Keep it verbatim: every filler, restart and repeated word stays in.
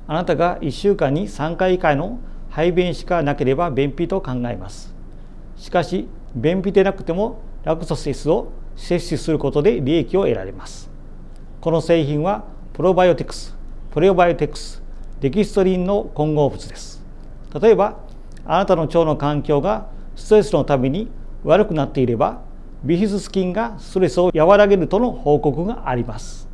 あなたがいっしゅうかんにさんかい以下の排便しかなければ便秘と考えます。しかし、便秘でなくてもラクトス S を摂取することで利益を得られます。この製品はプロバイオティクス、プレオバイオティクス、デキストリンの混合物です。例えば、あなたの腸の環境がストレスのために悪くなっていれば、ビフィズス菌がストレスを和らげるとの報告があります。